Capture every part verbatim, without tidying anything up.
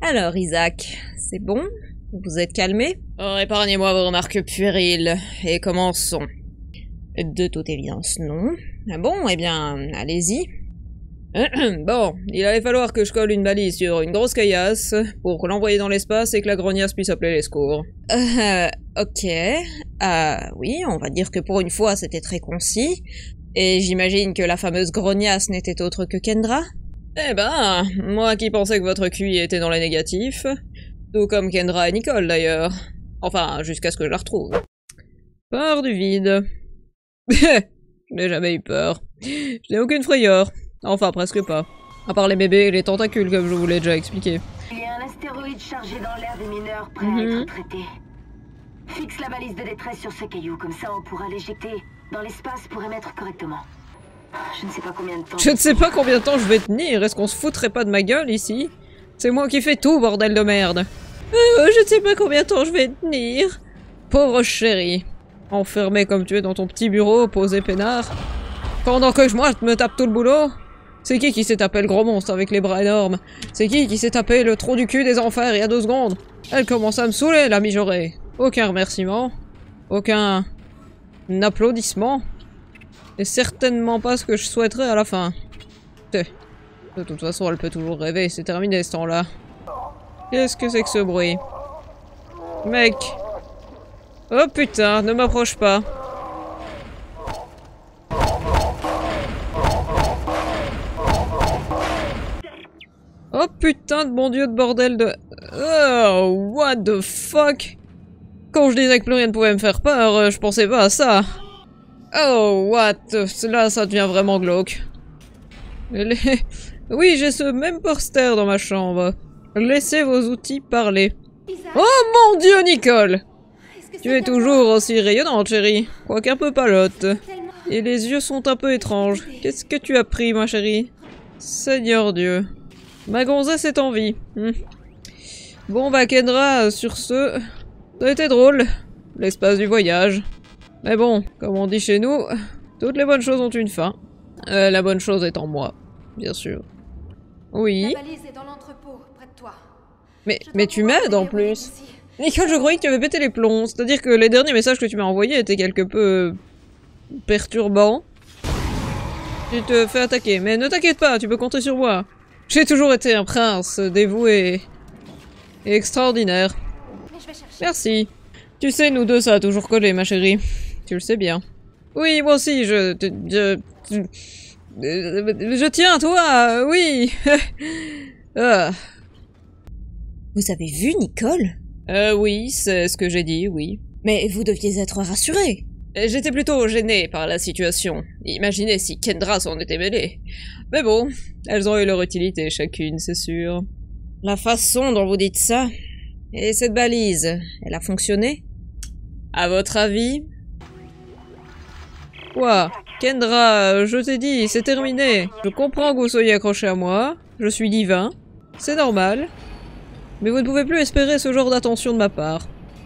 Alors, Isaac, c'est bon? Vous êtes calmé? Oh, épargnez-moi vos remarques puériles, et commençons. De toute évidence, non. Ah bon, eh bien, allez-y. Bon, il allait falloir que je colle une balise sur une grosse caillasse pour l'envoyer dans l'espace et que la grognasse puisse appeler les secours. Euh, ok. Ah, oui, on va dire que pour une fois, c'était très concis. Et j'imagine que la fameuse grognasse n'était autre que Kendra? Eh ben, moi qui pensais que votre Q I était dans les négatifs. Tout comme Kendra et Nicole, d'ailleurs. Enfin, jusqu'à ce que je la retrouve. Peur du vide. Je n'ai jamais eu peur. Je n'ai aucune frayeur. Enfin, presque pas. À part les bébés et les tentacules, comme je vous l'ai déjà expliqué. Il y a un astéroïde chargé dans l'air des mineurs, prêt Mm-hmm. à être traité. Fixe la balise de détresse sur ce caillou, comme ça on pourra l'éjecter dans l'espace pour émettre correctement. Je ne sais pas combien de temps... Je ne sais pas combien de temps je vais tenir. Est-ce qu'on se foutrait pas de ma gueule, ici? C'est moi qui fais tout, bordel de merde. Euh, je ne sais pas combien de temps je vais tenir. Pauvre chérie. Enfermée comme tu es dans ton petit bureau, posé peinard. Pendant que je, moi, me tape tout le boulot. C'est qui qui s'est tapé le gros monstre avec les bras énormes? C'est qui qui s'est tapé le trou du cul des enfers il y a deux secondes? Elle commence à me saouler, la mijaurée. Aucun remerciement. Aucun... applaudissement. Et certainement pas ce que je souhaiterais à la fin. De toute façon, elle peut toujours rêver, c'est terminé ce temps-là. Qu'est-ce que c'est que ce bruit? Mec! Oh putain, ne m'approche pas. Oh putain de bon dieu de bordel de... Oh, what the fuck? Quand je disais que plus rien ne pouvait me faire peur, je pensais pas à ça. Oh, what? Là, ça devient vraiment glauque. Les... Oui, j'ai ce même poster dans ma chambre. Laissez vos outils parler. Oh mon dieu, Nicole! Tu es toujours aussi rayonnante, chérie. Quoique un peu palote. Et les yeux sont un peu étranges. Qu'est-ce que tu as pris, ma chérie? Seigneur Dieu. Ma gonzesse est en vie. Hmm. Bon bah Kendra, sur ce... Ça a été drôle. L'espace du voyage. Mais bon, comme on dit chez nous, toutes les bonnes choses ont une fin. Euh, la bonne chose étant moi, bien sûr. Oui. La balise est dans l'entrepôt, près de toi. Mais, mais tu m'aides en plus. Nicole, je croyais que tu avais pété les plombs. C'est-à-dire que les derniers messages que tu m'as envoyés étaient quelque peu... perturbants. Tu te fais attaquer, mais ne t'inquiète pas, tu peux compter sur moi. J'ai toujours été un prince dévoué et extraordinaire. Mais je vais chercher. Merci. Tu sais, nous deux, ça a toujours collé, ma chérie. Tu le sais bien. Oui, moi aussi, je... Je... Je, je tiens à toi, oui. Ah. Vous avez vu Nicole? Euh, oui, c'est ce que j'ai dit, oui. Mais vous deviez être rassuré. J'étais plutôt gênée par la situation. Imaginez si Kendra s'en était mêlée. Mais bon, elles ont eu leur utilité chacune, c'est sûr. La façon dont vous dites ça... Et cette balise, elle a fonctionné? À votre avis? Quoi? Kendra, je t'ai dit, c'est terminé. Je comprends que vous soyez accroché à moi. Je suis divin. C'est normal. Mais vous ne pouvez plus espérer ce genre d'attention de ma part.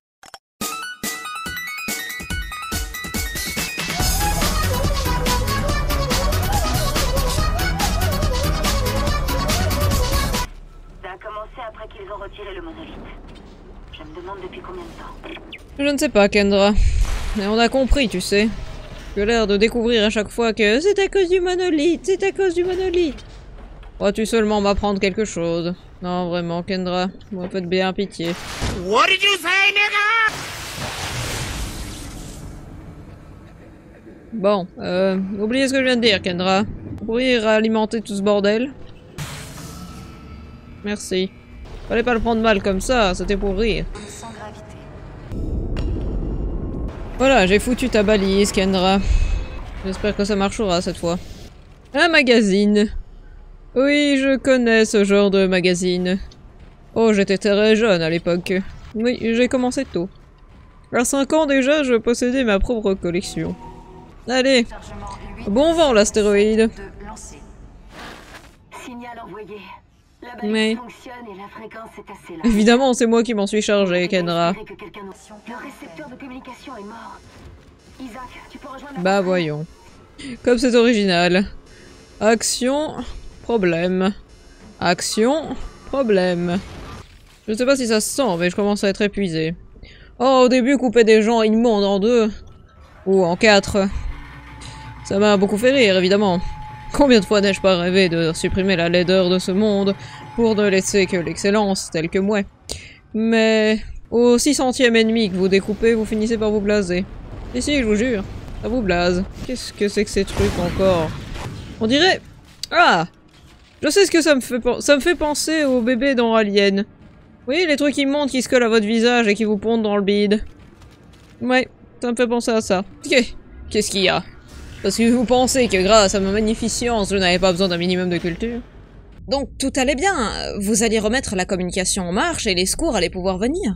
Ça a commencé après qu'ils ont retiré le monolithe. Je me demande depuis combien de temps. Je ne sais pas, Kendra. Mais on a compris, tu sais. J'ai l'air de découvrir à chaque fois que c'est à cause du monolithe, c'est à cause du monolithe. Crois-tu seulement m'apprendre quelque chose? Non, vraiment, Kendra. Moi, faites bien pitié. What did you say, nigga? Bon, euh... oubliez ce que je viens de dire, Kendra. Vous pourriez réalimenter tout ce bordel? Merci. Fallait pas le prendre mal comme ça, c'était pour rire. Sans gravité. Voilà, j'ai foutu ta balise, Kendra. J'espère que ça marchera cette fois. Un magazine. Oui, je connais ce genre de magazine. Oh, j'étais très jeune à l'époque. Oui, j'ai commencé tôt. À cinq ans déjà, je possédais ma propre collection. Allez, bon vent l'astéroïde. Signal envoyé. La balise Mais... fonctionne et la fréquence est assez là. Évidemment, c'est moi qui m'en suis chargé, Kendra. Que quelqu'un d'autre- Le récepteur de communication est mort. Isaac, tu peux rejoindre la Bah passerelle? voyons. Comme c'est original. Action, problème. Action, problème. Je sais pas si ça se sent, mais je commence à être épuisé. Oh, au début, couper des gens immondes en deux. Ou en quatre. Ça m'a beaucoup fait rire, évidemment. Combien de fois n'ai-je pas rêvé de supprimer la laideur de ce monde pour ne laisser que l'excellence, telle que moi. Mais au six centième ennemi que vous découpez, vous finissez par vous blaser. Et si, je vous jure, ça vous blase. Qu'est-ce que c'est que ces trucs encore? On dirait... Ah! Je sais ce que ça me fait penser. Ça me fait penser aux bébés dans Alien. Oui, les trucs immondes qui se collent à votre visage et qui vous pondent dans le bide. Ouais, ça me fait penser à ça. Qu'est-ce qu'il y a? Parce que vous pensez que grâce à ma magnificence, je n'avais pas besoin d'un minimum de culture? Donc tout allait bien, vous alliez remettre la communication en marche et les secours allaient pouvoir venir.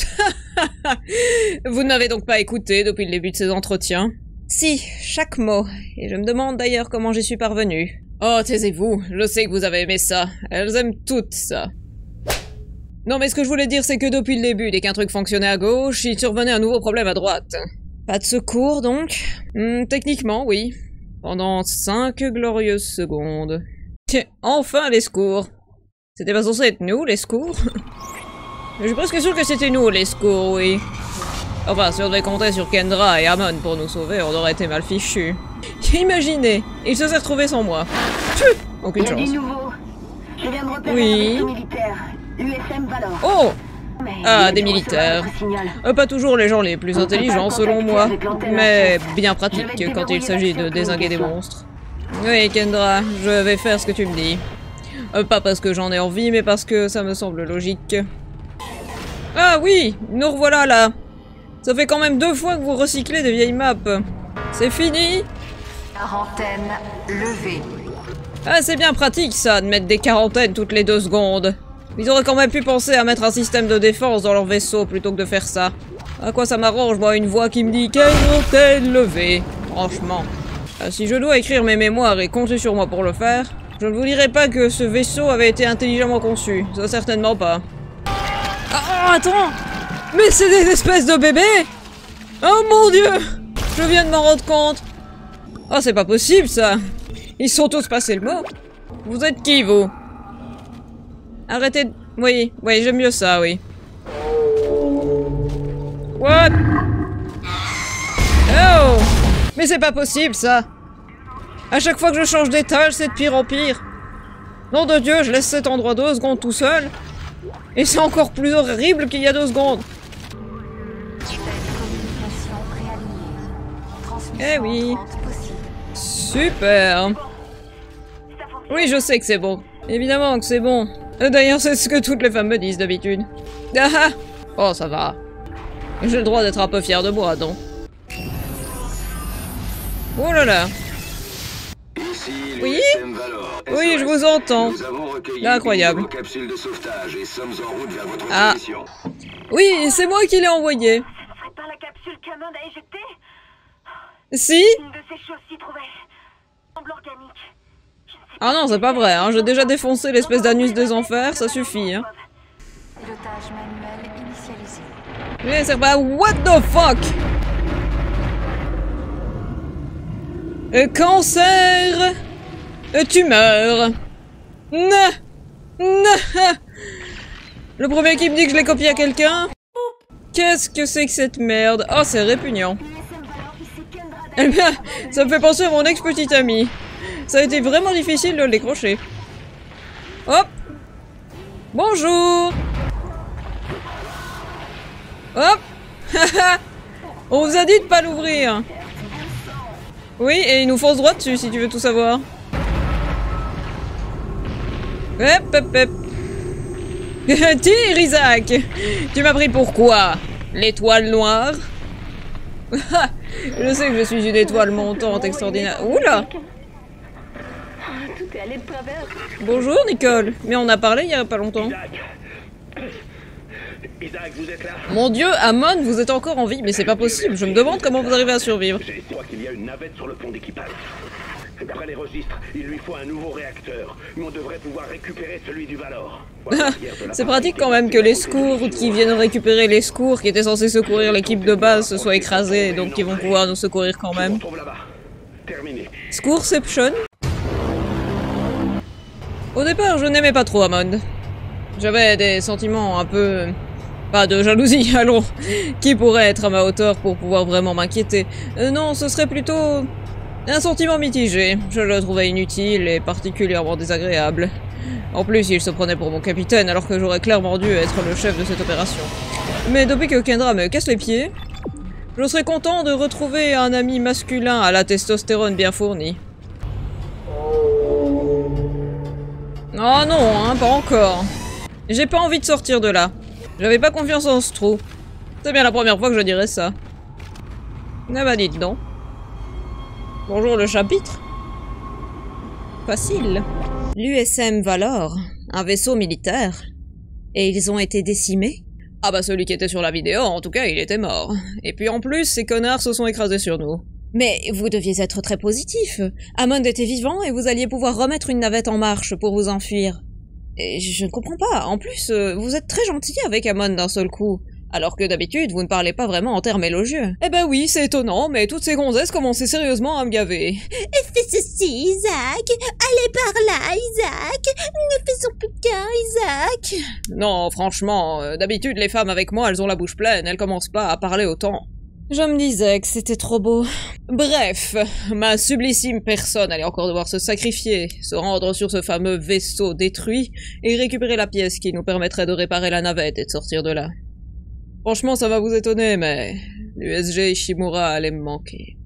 Vous ne m'avez donc pas écouté depuis le début de ces entretiens? Si, chaque mot. Et je me demande d'ailleurs comment j'y suis parvenue. Oh, taisez-vous, je sais que vous avez aimé ça. Elles aiment toutes ça. Non mais ce que je voulais dire c'est que depuis le début, dès qu'un truc fonctionnait à gauche, il survenait un nouveau problème à droite. Pas de secours donc? Hmm, techniquement, oui. Pendant cinq glorieuses secondes. Tiens, enfin les secours. C'était pas censé être nous, les secours? Je suis presque sûr que c'était nous, les secours, oui. Enfin, si on devait compter sur Kendra et Amon pour nous sauver, on aurait été mal fichus. Imaginez, il se serait retrouvé sans moi. Tchou, aucune Il y a chance. du nouveau. Je viens de repérer Oui. un vaisseau militaire, l'U S M Valor. Oh! Mais Ah, il des a dû militaires. recevoir notre signal. Euh, pas toujours les gens les plus intelligents selon moi, mais bien pratiques quand il s'agit de dézinguer des monstres. Oui, Kendra, je vais faire ce que tu me dis. Euh, pas parce que j'en ai envie, mais parce que ça me semble logique. Ah oui, nous revoilà là. Ça fait quand même deux fois que vous recyclez des vieilles maps. C'est fini? Quarantaine levée. Ah, c'est bien pratique ça, de mettre des quarantaines toutes les deux secondes. Ils auraient quand même pu penser à mettre un système de défense dans leur vaisseau plutôt que de faire ça. À quoi ça m'arrange, moi, une voix qui me dit quarantaine levée. Franchement. Ah, si je dois écrire mes mémoires et compter sur moi pour le faire, je ne vous dirai pas que ce vaisseau avait été intelligemment conçu. Ça, certainement pas. Ah, attends! Mais c'est des espèces de bébés! Oh mon dieu! Je viens de m'en rendre compte! Oh, c'est pas possible, ça! Ils sont tous passés le mot! Vous êtes qui, vous? Arrêtez de... Oui, oui, j'aime mieux ça, oui. What? Oh! Mais c'est pas possible, ça! À chaque fois que je change d'étage, c'est de pire en pire. Nom de Dieu, je laisse cet endroit deux secondes tout seul. Et c'est encore plus horrible qu'il y a deux secondes. Eh oui. Super. Oui, je sais que c'est bon. Évidemment que c'est bon. D'ailleurs, c'est ce que toutes les femmes me disent d'habitude. Ah ah. Oh, ça va. J'ai le droit d'être un peu fier de moi, non? Oh là là. Ici, Oui? l'U S M Valor. Oui, S O S. je vous entends. Nous avons recueilli Incroyable. vos capsules de sauvetage et sommes en route vers votre Ah. mission. Oui, c'est moi qui l'ai envoyé. Ce serait pas la capsule qu'Amon a éjectée? Si? Une de ces choses s'y trouvait. Semble organique. Je ne sais Ah non, c'est pas vrai, hein. J'ai déjà défoncé l'espèce d'anus des enfers, ça suffit, hein. Pilotage manuel initialisé. Mais c'est pas... What the fuck? Euh, cancer... Euh, tumeur... Non. Non. Le premier qui me dit que je l'ai copié à quelqu'un? Qu'est-ce que c'est que cette merde? Oh, c'est répugnant. Eh bien, ça me fait penser à mon ex-petite amie. Ça a été vraiment difficile de le décrocher. Hop. Bonjour. Hop. On vous a dit de pas l'ouvrir. Oui, et il nous fonce droit dessus si tu veux tout savoir. Hop, hop, hop. Tire, Isaac. Tu m'as pris pour quoi? L'étoile noire? Je sais que je suis une étoile montante extraordinaire. Oula! Tout est allé de travers. Bonjour, Nicole. Mais on a parlé il y a pas longtemps. Isaac, vous êtes là? Mon dieu, Amon, vous êtes encore en vie, mais c'est pas possible. Je me demande comment vous arrivez à survivre. Je crois qu'il y a une navette sur le pont d'équipage. D'après les registres, il lui faut un nouveau réacteur. Mais on devrait pouvoir récupérer celui du Valor. Voilà, hier de la C'est part pratique de- quand même que les secours qui viennent récupérer les secours qui étaient censés secourir l'équipe de base se soient écrasés, donc ils vont pouvoir nous secourir quand Je vous même. retrouve là-bas. Terminé. Secourception. Au départ, je n'aimais pas trop Amon. J'avais des sentiments un peu... Pas de jalousie, allons, qui pourrait être à ma hauteur pour pouvoir vraiment m'inquiéter. Euh, non, ce serait plutôt... un sentiment mitigé. Je le trouvais inutile et particulièrement désagréable. En plus, il se prenait pour mon capitaine alors que j'aurais clairement dû être le chef de cette opération. Mais depuis que Kendra me casse les pieds, je serais content de retrouver un ami masculin à la testostérone bien fournie. Oh non, hein, pas encore. J'ai pas envie de sortir de là. J'avais pas confiance en ce trou. C'est bien la première fois que je dirais ça. Ah bah dites donc. Bonjour le chapitre. Facile. L'U S M Valor, un vaisseau militaire. Et ils ont été décimés? Ah bah celui qui était sur la vidéo, en tout cas, il était mort. Et puis en plus, ces connards se sont écrasés sur nous. Mais vous deviez être très positif. Hammond était vivant et vous alliez pouvoir remettre une navette en marche pour vous enfuir. Et je ne comprends pas. En plus, euh, vous êtes très gentil avec Hammond d'un seul coup. Alors que d'habitude, vous ne parlez pas vraiment en termes élogieux. Eh ben oui, c'est étonnant, mais toutes ces gonzesses commençaient sérieusement à me gaver. Fais ceci, Isaac. Allez par là, Isaac. Ne faisons plus qu'un, Isaac. Non, franchement, euh, d'habitude, les femmes avec moi, elles ont la bouche pleine, elles commencent pas à parler autant. Je me disais que c'était trop beau. Bref, ma sublissime personne allait encore devoir se sacrifier, se rendre sur ce fameux vaisseau détruit et récupérer la pièce qui nous permettrait de réparer la navette et de sortir de là. Franchement, ça va vous étonner, mais l'U S G Ishimura allait me manquer.